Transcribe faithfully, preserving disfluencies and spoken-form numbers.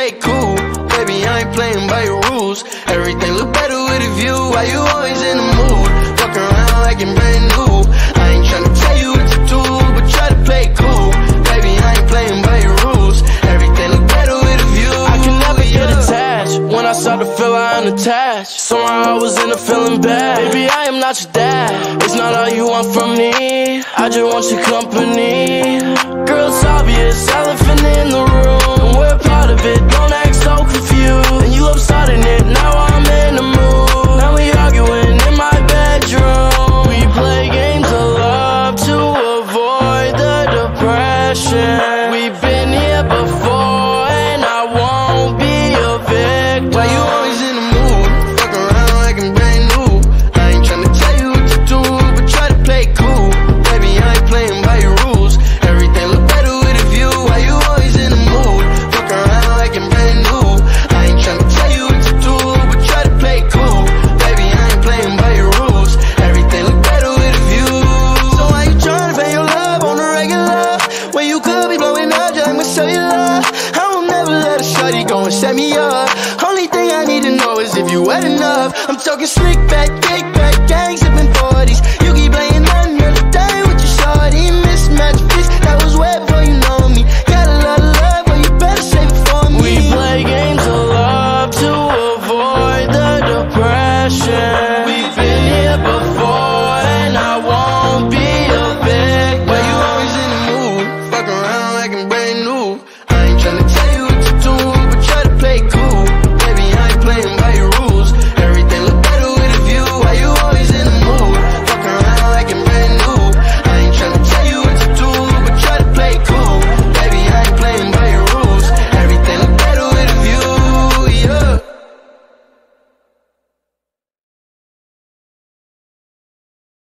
play it cool. Baby, I ain't playing by your rules. Everything look better with a view. Why you always in the mood? Fuck around like I'm brand new. I ain't tryna tell you what to do, but try to play it cool. Baby, I ain't playing by your rules. Everything look better with a view. I can never get attached. When I start to feel I unattached, somehow I was in a feeling bad. Baby, I am not your dad. It's not all you want from me. I just want your company. Girl, it's obvious, elephant in the room. We're part of it, don't act so confused. And you love starting it, now I'm in the mood. Now we arguing in my bedroom. We play games of love to avoid the depression. We've been here before and I won't be a victim. Why you always in the mood? Fuck around like I'm brand new. I ain't tryna tell you what to do, but try to play it cool. Baby, I ain't playing by your rules. Everything look better with a view. Why you always in the mood? Fuck around like I'm brand new. I ain't tryna tell you what to do, but try to play it cool. Baby, I ain't playing by your rules. Everything look better with a view. So why you tryna pay your love on the regular when you could be blowing up just like my cellular? I will never let a shawty go and set me up. Only thing I need to know is if you wet enough. I'm talking slick back, kick back, gangs.